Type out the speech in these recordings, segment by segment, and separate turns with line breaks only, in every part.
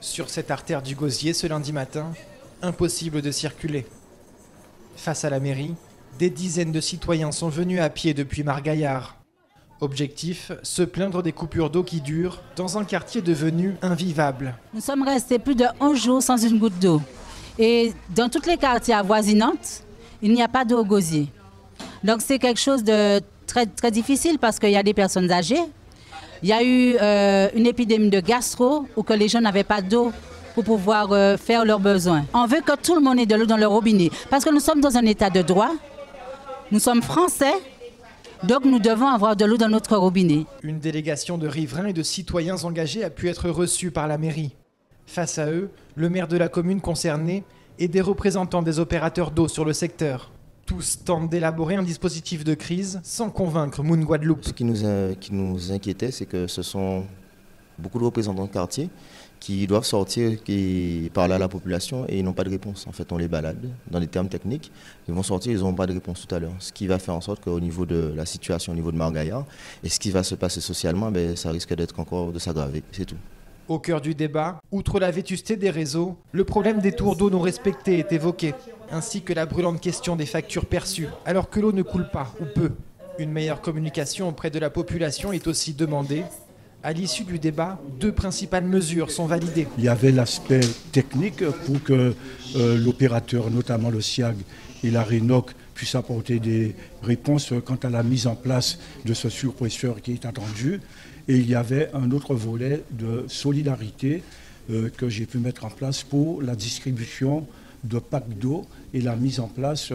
Sur cette artère du Gosier ce lundi matin, impossible de circuler. Face à la mairie, des dizaines de citoyens sont venus à pied depuis Margaillard. Objectif, se plaindre des coupures d'eau qui durent dans un quartier devenu invivable.
Nous sommes restés plus de 11 jours sans une goutte d'eau. Et dans tous les quartiers avoisinants, il n'y a pas d'eau au Gosier. Donc c'est quelque chose de très, très difficile parce qu'il y a des personnes âgées. Il y a eu une épidémie de gastro où que les gens n'avaient pas d'eau pour pouvoir faire leurs besoins. On veut que tout le monde ait de l'eau dans le robinet parce que nous sommes dans un état de droit. Nous sommes français, donc nous devons avoir de l'eau dans notre robinet.
Une délégation de riverains et de citoyens engagés a pu être reçue par la mairie. Face à eux, le maire de la commune concernée et des représentants des opérateurs d'eau sur le secteur. Tous tentent d'élaborer un dispositif de crise sans convaincre Moon Guadeloupe.
Ce qui nous inquiétait, c'est que ce sont beaucoup de représentants de quartier qui doivent sortir, qui parlent à la population et ils n'ont pas de réponse. En fait, on les balade dans des termes techniques. Ils vont sortir, ils n'auront pas de réponse tout à l'heure. Ce qui va faire en sorte qu'au niveau de la situation, au niveau de Margaillard, et ce qui va se passer socialement, ça risque d'être encore de s'aggraver. C'est tout.
Au cœur du débat, outre la vétusté des réseaux, le problème des tours d'eau non respectés est évoqué, ainsi que la brûlante question des factures perçues, alors que l'eau ne coule pas ou peu. Une meilleure communication auprès de la population est aussi demandée. À l'issue du débat, 2 principales mesures sont validées.
Il y avait l'aspect technique pour que l'opérateur, notamment le SIAG et la RENOC, puissent apporter des réponses quant à la mise en place de ce surpresseur qui est attendu. Et il y avait un autre volet de solidarité que j'ai pu mettre en place pour la distribution de packs d'eau et la mise en place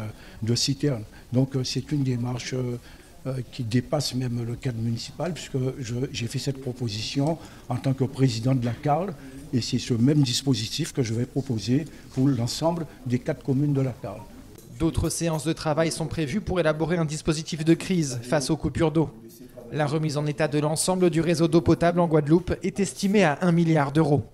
de citernes. Donc c'est une démarche qui dépasse même le cadre municipal, puisque j'ai fait cette proposition en tant que président de la CARL, et c'est ce même dispositif que je vais proposer pour l'ensemble des 4 communes de la CARL.
D'autres séances de travail sont prévues pour élaborer un dispositif de crise face aux coupures d'eau. La remise en état de l'ensemble du réseau d'eau potable en Guadeloupe est estimée à 1 milliard d'euros.